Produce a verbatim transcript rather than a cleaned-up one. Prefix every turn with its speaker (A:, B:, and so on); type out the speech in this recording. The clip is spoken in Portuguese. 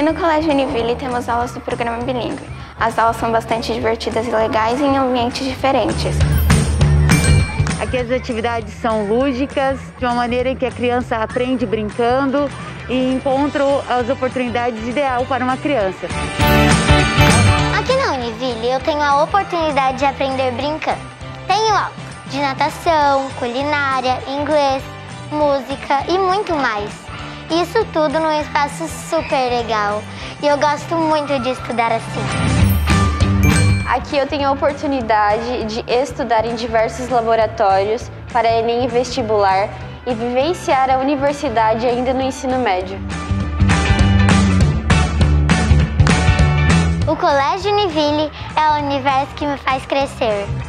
A: no Colégio Univille temos aulas do programa bilíngue. As aulas são bastante divertidas e legais em ambientes diferentes.
B: Aqui as atividades são lúdicas, de uma maneira em que a criança aprende brincando e encontra as oportunidades ideais para uma criança.
C: Aqui na Univille eu tenho a oportunidade de aprender brincando. Tenho aula de natação, culinária, inglês, música e muito mais. Isso tudo num espaço super legal e eu gosto muito de estudar assim.
D: Aqui eu tenho a oportunidade de estudar em diversos laboratórios para Enem e vestibular e vivenciar a universidade ainda no ensino médio.
C: O Colégio Univille é o universo que me faz crescer.